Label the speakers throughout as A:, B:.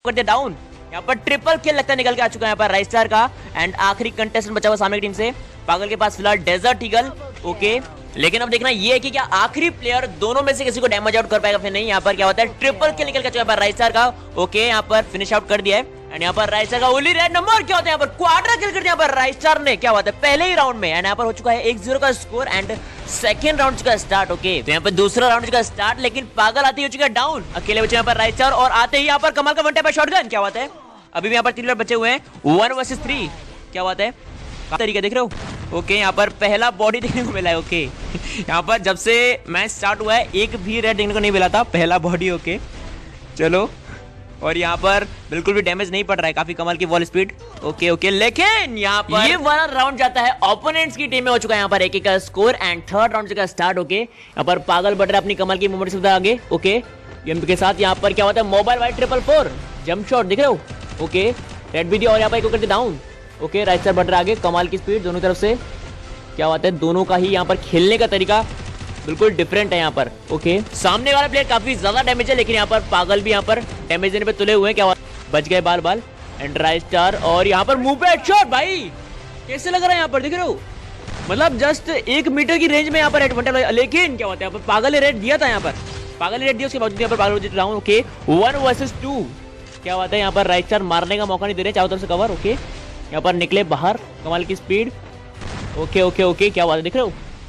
A: कर दिया डाउन। यहाँ पर ट्रिपल किल लगता है निकल के आ चुका है यहाँ पर राइट स्टार का। एंड आखिरी कंटेस्टेंट बचा हुआ सामने की टीम से। पागल के पास फिलहाल डेजर्ट ईगल। ओके, लेकिन अब देखना ये है कि क्या आखिरी प्लेयर दोनों में से किसी को डैमेज आउट कर पाएगा फिर नहीं। यहाँ पर क्या होता है, ट्रिपल किल निकल के चुका है राइट स्टार का। ओके, यहाँ पर फिनिश आउट कर दिया है। एंड यहाँ पर राइट स्टार का ओनली रेड नंबर क्या होता है, यहाँ पर क्वार्टर किल कर दिया यहाँ पर राइट स्टार ने। क्या होता है पहले ही राउंड में। एंड यहाँ पर हो चुका है 1-0 का स्कोर एंड सेकंड राउंड का स्टार्ट। ओके, तो यहाँ पर दूसरा राउंड का स्टार्ट, लेकिन पागल आते ही हो चुका है डाउन। अकेले बचे यहाँ पर राइट स्टार और आते ही यहाँ पर कमाल का वन टैप शॉटगन। क्या होता है, अभी भी यहाँ पर 3 प्लेयर बचे हुए हैं 1 वर्सेस 3। क्या बात है, तरीका देख रहे हो। ओके, यहाँ पर पहला बॉडी देखने को मिला है। ओके, यहाँ पर जब से मैच स्टार्ट हुआ है एक भी रेड देखने को नहीं मिला था, पहला बॉडी। ओके चलो, और यहाँ पर बिल्कुल भी डैमेज नहीं पड़ रहा है, काफी कमाल की वॉल स्पीड। ओके ओके, लेकिन यहाँ पर ये वाला राउंड जाता है ओपोनेंट्स की टीम में। हो चुका है यहाँ पर 1-1 का स्कोर एंड थर्ड राउंड का स्टार्ट। ओके, यहाँ पर पागल बढ़ रहा है अपनी कमाल की मूवमेंट से आगे। ओके, एमपी के साथ यहाँ पर क्या होता है, मोबाइल वाइड 444 जंप शॉट दिख रहे हो। ओके, रेड भी दिया और यहाँ पर एक करके डाउन। ओके, राइट साइड बढ़ रहा है आगे, कमाल की स्पीड दोनों तरफ से। क्या बात है, दोनों का ही यहाँ पर खेलने का तरीका बिल्कुल डिफरेंट है यहाँ पर। ओके, सामने वाला प्लेयर काफी ज्यादा डैमेज है, लेकिन यहाँ पर पागल भी यहाँ पर डैमेज देने पे तुले हुए हैं। क्या बच गए बाल बाल। एंड राइट स्टार और यहाँ पर मुंह पे हेडशॉट। भाई कैसे लग रहा है यहाँ पर, देख रहे हो, मतलब जस्ट 1 मीटर की रेंज में यहाँ पर हेड वन टैप। लेकिन क्या बात है, यहाँ पर पागल ने रेड दिया था, यहाँ पर पागल ने रेड दिया, उसके बावजूद यहाँ पर पागल जीत रहा हूँ। Okay, 1 versus 2। क्या बात है, यहाँ पर राइट स्टार मारने का मौका नहीं दे रहे, चारों तरफ से कवर। ओके, यहाँ पर निकले बाहर, कमाल की स्पीड। ओके ओके ओके, क्या बात है, देख रहे हो,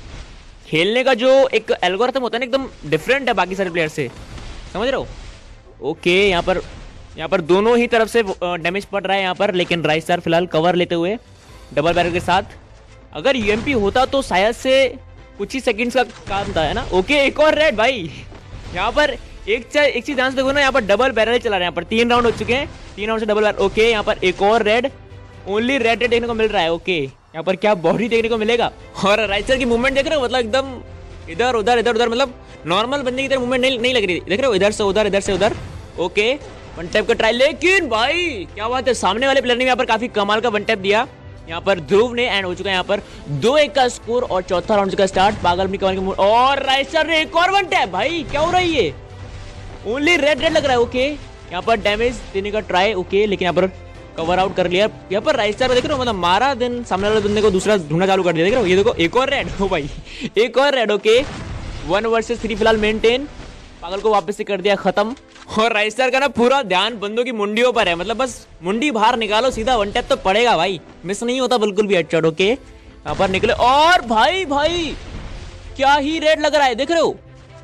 A: खेलने का जो एक एल्गोरिथम होता है ना, एकदम डिफरेंट है बाकी सारे प्लेयर से, समझ रहे हो। ओके, यहाँ पर दोनों ही तरफ से डैमेज पड़ रहा है यहाँ पर, लेकिन राइट स्टार फिलहाल कवर लेते हुए डबल बैरल के साथ। अगर यूएमपी होता तो शायद से कुछ ही सेकंड्स का काम था, है ना। ओके, एक और रेड। भाई यहाँ पर एक चीज ध्यान से देखो ना, यहाँ पर डबल बैरल चला रहा है। यहाँ पर 3 राउंड हो चुके हैं, 3 राउंड से डबल बैरल। ओके, यहाँ पर एक और रेड, ओनली रेड देखने को मिल रहा है। ओके, यहाँ पर क्या बॉडी देखने को मिलेगा। और राइट साइड की मूवमेंट देख रहे हो, मतलब एकदम इधर उधर, मतलब नॉर्मल बंदे की तरह मूवमेंट नहीं लग रही, देख रहे हो, इधर से उधर, इधर से उधर। ओके, वन टैप का ट्राई, लेकिन भाई क्या बात है, सामने वाले प्लेयर ने यहाँ पर काफी कमाल का वन टैप दिया यहाँ पर ध्रुव ने। एंड हो चुका है यहाँ पर 2-1 का स्कोर और चौथा राउंड का स्टार्ट। पागल अपनी कमाल की और राइट साइड ने एक और वन टैप। भाई क्या हो रहा है, ये ओनली रेड लग रहा है। ओके, यहाँ पर डैमेज देने का ट्राई। ओके, लेकिन यहाँ पर कवर आउट कर लिया। यहाँ पर राइट स्टार देख रहे हो, मतलब मारा, देन सामने वाले बंदे को दूसरा ढूंढना चालू कर दिया, देख रहे हो। ये देखो एक और रेड। हो भाई, एक और रेड। ओके, 1 वर्सेस 3 फिलहाल मेंटेन। पागल को वापस से कर दिया खत्म। और राइट स्टार का ना पूरा ध्यान बंदों की मुंडियों पर है, मतलब बस मुंडी बाहर निकालो, सीधा वन टैप तो पड़ेगा भाई, मिस नहीं होता बिल्कुल भी हेडशॉट। ओके, यहाँ पर निकले और भाई क्या ही रेड लग रहा है, देख रहे हो।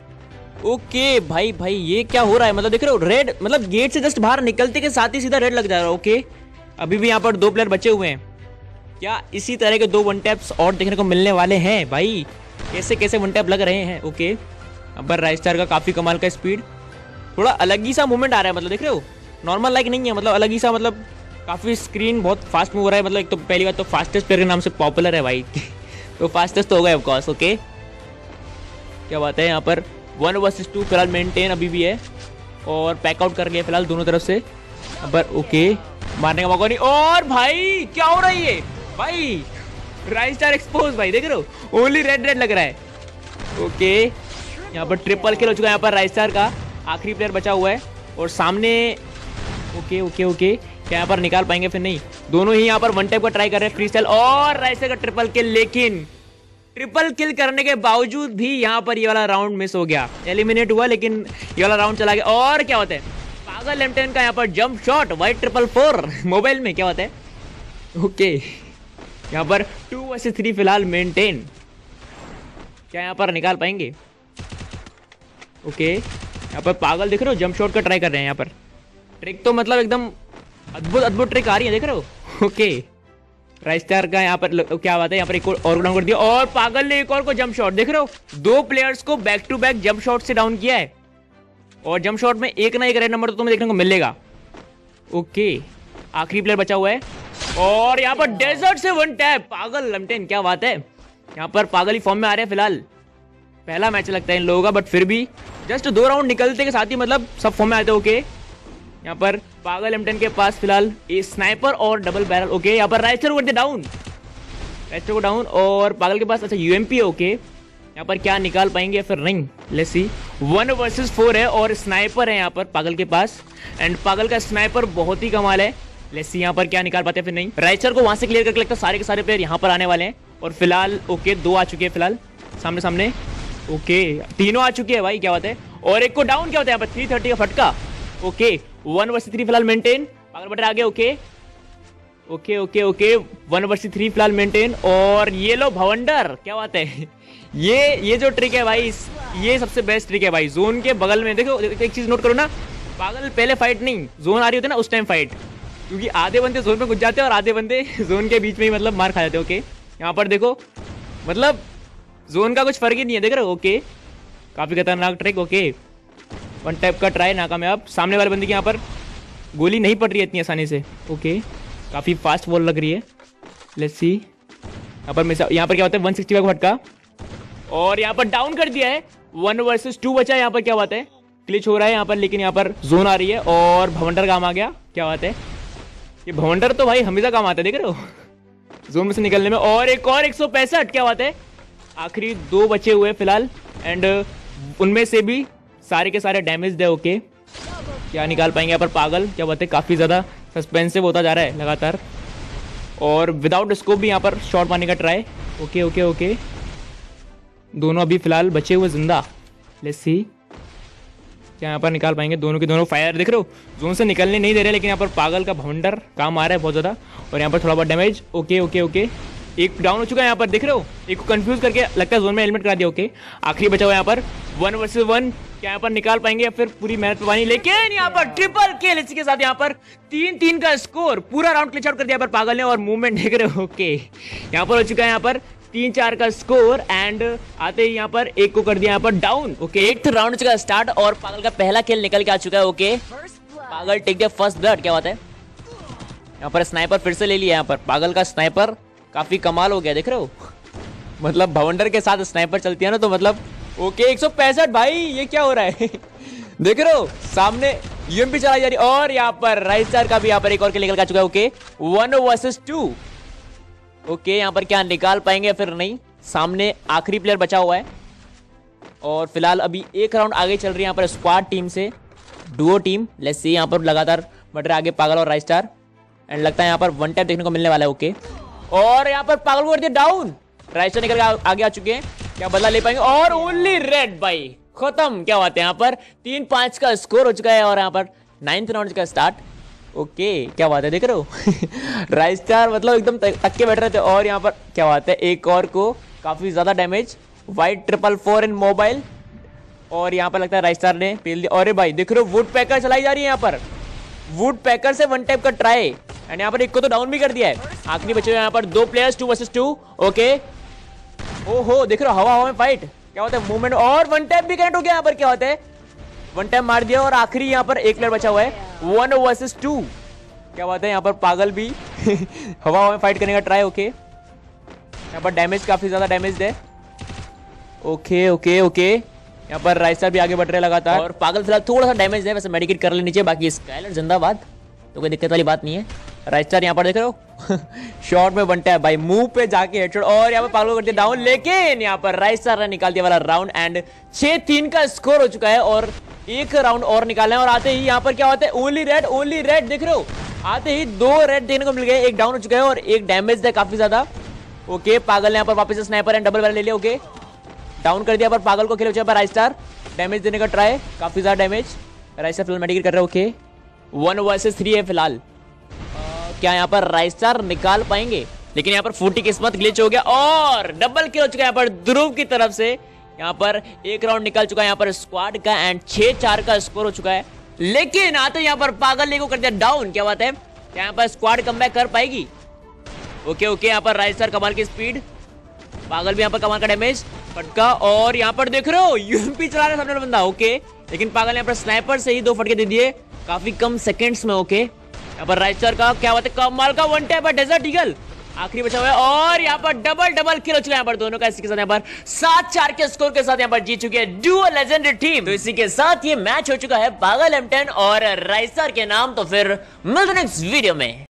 A: ओके भाई ये क्या हो रहा है, मतलब देख रहे हो, रेड मतलब गेट से जस्ट बाहर निकलते के साथ ही सीधा रेड लग जा रहा है। ओके, अभी भी यहाँ पर 2 प्लेयर बचे हुए हैं। क्या इसी तरह के 2 वन टैप्स और देखने को मिलने वाले हैं भाई, कैसे वन टैप लग रहे हैं। ओके, अब पर राइट स्टार का काफी कमाल का स्पीड, थोड़ा अलग ही सा मूवमेंट आ रहा है, मतलब देख रहे हो, नॉर्मल लाइक नहीं है, मतलब अलग ही सा, मतलब काफी स्क्रीन बहुत फास्ट मूव हो रहा है। मतलब एक तो पहली बात तो फास्टेस्ट प्लेयर के नाम से पॉपुलर है भाई तो फास्टेस्ट तो होगा ऑफकोर्स। ओके, क्या बात है, यहाँ पर 1 वर्सेस 2 फिलहाल मेंटेन अभी भी है और पैकआउट कर लिया फिलहाल दोनों तरफ से। पर ओके, मारने का मौका नहीं। और भाई क्या हो रहा है, भाई राइट स्टार एक्सपोज। भाई देख रहे हो, ओनली रेड लग रहा है। ओके, यहाँ पर ट्रिपल किल हो चुका है यहाँ पर राइट स्टार का, आखिरी प्लेयर बचा हुआ है और सामने। ओके, क्या यहाँ पर निकाल पाएंगे फिर नहीं, दोनों ही यहाँ पर वन टैप का ट्राई कर रहे हैं फ्री स्टाइल और राइट स्टार का ट्रिपल किल, लेकिन ट्रिपल किल करने के बावजूद भी यहाँ पर ये वाला राउंड मिस हो गया, एलिमिनेट हुआ, लेकिन ये वाला राउंड चला गया। और क्या होता है, पागल M10 का यहाँ पर जंप शॉट वाइट 444 मोबाइल में, क्या होता है। ओके, यहाँ पर 2 वर्सेस 3 फिलहाल मेंटेन, क्या यहाँ पर निकाल पाएंगे। ओके, यहाँ पर पागल देख रहे हो, जंप शॉट का ट्राई कर रहे हैं यहाँ पर, ट्रिक तो मतलब एकदम अद्भुत ट्रिक आ रही है, देख रहे हो। ओके, राइट स्टार का यहाँ पर क्या बात है, यहाँ पर एक और डाउन कर दिया और पागल ने एक और को जंप शॉट, देख रहे हो, 2 प्लेयर्स को back to back jump shot से डाउन किया है और जंप शॉट में एक ना एक रेड नंबर तो तुम्हें देखने को मिलेगा। ओके, आखिरी प्लेयर बचा हुआ है और यहाँ पर डेजर्ट से वन टैप, पागल M10, क्या बात है, यहाँ पर पागल ही फॉर्म में आ रहे हैं फिलहाल। पहला मैच लगता है इन लोगों का, बट फिर भी जस्ट 2 राउंड निकलते के साथ ही मतलब सब फॉर्म में आते हैं। ओके, यहाँ पर पागल M10 के पास फिलहाल ए स्नाइपर और डबल बैरल। ओके, यहाँ पर राइट स्टार को डाउन, राइट स्टार को डाउन और पागल के पास अच्छा यूएमपी है। ओके, यहाँ यहाँ पर क्या निकाल पाएंगे या फिर नहीं, लेट्स सी। 1 वर्सेस 4 है और स्नाइपर है यहाँ पर पागल के पास, एंड पागल का स्नाइपर बहुत ही कमाल है। लेट्स सी यहाँ पर क्या निकाल पाते हैं फिर नहीं। राइचर को वहां से क्लियर करके लगता है सारे के सारे प्लेयर यहाँ पर आने वाले हैं, और फिलहाल ओके 2 आ चुके हैं फिलहाल सामने सामने। ओके तीनों आ चुके हैं भाई, क्या बात है। और एक को डाउन, क्या होता है यहाँ पर 330 का फटका। ओके 1 वर्सेस 3 फिलहाल मेंटेन, पागल बटर आगे। Okay okay okay okay 1 versus 3 फिलहाल मेंटेन, और ये लो भवंडर, क्या बात है। ये जो ट्रिक है भाई, ये सबसे बेस्ट ट्रिक है भाई। जोन के बगल में देखो, एक चीज नोट करो ना, पागल पहले फाइट नहीं, जोन आ रही होती है ना उस टाइम फाइट, क्योंकि आधे बंदे जोन में घुस जाते हैं और आधे बंदे जोन के बीच में ही मतलब मार खा जाते हैं। ओके यहाँ पर देखो, मतलब जोन का कुछ फर्क ही नहीं है, देख रहे हो। ओके काफी खतरनाक ट्रिक। ओके 1 टैप का ट्राई नाकामयाब। सामने वाले बंदे की यहाँ पर गोली नहीं पड़ रही है इतनी आसानी से। ओके काफी फास्ट बॉल लग रही है। लेट्स सी यहाँ पर क्या होता है 165 का फटका, और यहाँ पर डाउन कर दिया है। 1 वर्सेस 2 बचा है यहाँ पर, क्या बात है। क्लिच हो रहा है यहाँ पर, लेकिन यहाँ पर जोन आ रही है और भवंडर काम आ गया, क्या बात है। ये भवंडर तो भाई हमेशा काम आता है, देख रहे हो जोन में से निकलने में। और एक और 165, क्या बात है। आखिरी 2 बचे हुए फिलहाल, एंड उनमें से भी सारे के सारे डैमेज है। ओके क्या निकाल पाएंगे यहाँ पर पागल, क्या बात है। काफी ज्यादा सस्पेंसिव होता जा रहा है लगातार, और विदाउट स्कोप भी यहाँ पर शॉट मारने का ट्राई। ओके ओके ओके दोनों अभी फिलहाल बचे हुए जिंदा। लेट्स सी क्या यहाँ पर निकाल पाएंगे। दोनों के दोनों फायर, देख रहे हो जोन से निकलने नहीं दे रहे, लेकिन यहाँ पर पागल का भवंडर काम आ रहा है बहुत ज्यादा, और यहाँ पर थोड़ा बहुत डैमेज। ओके ओके ओके एक डाउन हो चुका है यहाँ पर, देख रहे हो। एक को कंफ्यूज करके लगता है जोन में एलिमिनेट करा दिया। ओके आखिरी बचा हुआ यहाँ पर 1 वर्सेस 1, क्या यहाँ पर निकाल पाएंगे या फिर पूरी मेहनत पे पानी, लेकिन यहाँ पर ट्रिपल किल। इसी के साथ यहाँ पर 3-3 का स्कोर, पूरा राउंड क्लिच आउट कर दिया पर पागल ने, और मूवमेंट देख रहे हो। ओके यहाँ पर हो चुका है यहाँ पर 3-4 का स्कोर, एंड आते ही यहाँ पर एक को कर दिया यहाँ पर डाउन। ओके 8th राउंड का स्टार्ट, और पागल का पहला किल निकल के आ चुका है। ओके पागल टेक द फर्स्ट ब्लड, क्या बात है। यहाँ पर स्नाइपर फिर से ले लिया, यहाँ पर पागल का स्नाइपर काफी कमाल हो गया, देख रहे हो। मतलब भवंडर के साथ स्नाइपर चलती है ना, तो मतलब ओके 165 भाई, ये क्या हो रहा है देख रहे हो। सामने यूएमपी चलाई जा रही, और यहाँ पर राइसर का भी यहाँ पर एक और किल निकल के आ चुका है। Okay 1 versus 2। ओके यहाँ पर क्या निकाल पाएंगे फिर नहीं। सामने आखिरी प्लेयर बचा हुआ है, और फिलहाल अभी एक राउंड आगे चल रही है यहाँ पर स्क्वाड टीम से डुओ टीम। लेट्स सी यहाँ पर लगातार बढ़ रहे आगे पागल और राइस्टार, एंड लगता है यहाँ पर 1 टैप देखने को मिलने वाला है। ओके और यहाँ पर पागल को कर दिया डाउन, राइस्टार निकल के आगे आ चुके हैं, क्या बदला ले पाएंगे। और ओनली रेड भाई खत्म, क्या बात है। यहाँ पर 3-5 का स्कोर हो चुका है, और यहाँ पर 9th राउंड का स्टार्ट। ओके क्या बात है, देख रहे हो राइस्टार मतलब एकदम तक के बैठ रहे थे, और यहाँ पर क्या बात है एक और को काफी ज्यादा डैमेज। वाइट 444 इन मोबाइल, और यहाँ पर लगता है राइस्टार ने पेल दिया। अरे भाई देख रहे हो वुड पैकर चलाई जा रही है, यहाँ पर वुड पैकर से 1 टैप का ट्राई, एंड यहाँ पर एक को तो डाउन भी कर दिया है। आखिरी बचे हुए यहाँ पर 2 प्लेयर्स 2 वर्सेस 2। ओके ओहो देख रहे हो हवा में फाइट, क्या होता है मूवमेंट, और 1 टैप भी कनेक्ट हो गया यहाँ पर, क्या होता है 1 टैप मार दिया, और आखिरी यहाँ पर एक प्लेयर बचा हुआ है 1 वर्सेस 2। क्या बात है, यहाँ पर पागल भी हवा में फाइट करने का ट्राई। ओके यहाँ पर डैमेज काफी ज्यादा डैमेज है। ओके ओके ओके यहाँ पर राइसर भी आगे बढ़ रहे हैं लगातार, और पागल फिलहाल थोड़ा सा डैमेज है, वैसे मेडिकेट कर ले नीचे, बाकी स्काइलर जिंदाबाद, तो कोई दिक्कत वाली बात नहीं है। राइस्टार यहाँ पर देख रहे हो शॉट में 1 टैप भाई, मुंह पे जाके हेडशॉट, और यहाँ पर पागल को कर दिया डाउन, लेकिन यहाँ पर राइस्टार ने निकाल दिया वाला राउंड, एंड 6-3 का स्कोर हो चुका है, और एक राउंड और निकालना है। और आते ही यहाँ पर क्या होता है ओनली रेड देख रहे हो, आते ही 2 रेड देखने को मिल गए, एक डाउन हो चुका है और एक डैमेज है काफी ज्यादा। ओके पागल ने यहाँ पर वापस से स्नाइपर एंड डबल बैरल ले लिया। ओके डाउन कर दिया, पर पागल को खेले पर राइस्टार डैमेज देने का ट्राई, काफी ज्यादा डैमेज। राइस्टार फिलहाल मेडिकेट कर रहे हैं। ओके 1 वर्सेस 3 है फिलहाल, क्या यहाँ पर राइस्टार निकाल पाएंगे, लेकिन यहाँ पर फूटी किस्मत ग्लिच हो गया, और डबल किल हो चुका है यहाँ पर ध्रुव की तरफ से। यहाँ पर एक राउंड निकल चुका है यहाँ पर स्क्वाड का, एंड 6-4 का स्कोर हो चुका है, लेकिन आते यहाँ पर पागल ने को कर दिया डाउन। क्या बात है, क्या यहाँ पर स्क्वाड कमबैक कर पाएगी। ओके ओके यहाँ पर राइस्टार कमाल की स्पीड, पागल भी यहाँ पर कमाल का डैमेज फटका, और यहाँ पर देख रहे हो यूएमपी चला रहा है सामने वाला बंदा। ओके लेकिन पागल यहाँ पर स्नाइपर से ही 2 फटके दे दिए काफी कम सेकंड्स में। ओके यहाँ पर राइस्टार का क्या बात है, कमाल का 1 टैप है डेजर्ट ईगल, आखिरी बचा हुआ है, और यहाँ पर डबल किल हो चुका है यहाँ पर दोनों का। इसी के साथ यहाँ पर 7-4 के स्कोर के साथ यहाँ पर जीत चुकी है डुओ लेजेंडरी टीम। तो इसी के साथ ये मैच हो चुका है पागल M10 और राइस्टार के नाम। तो फिर मिलते नेक्स्ट वीडियो में।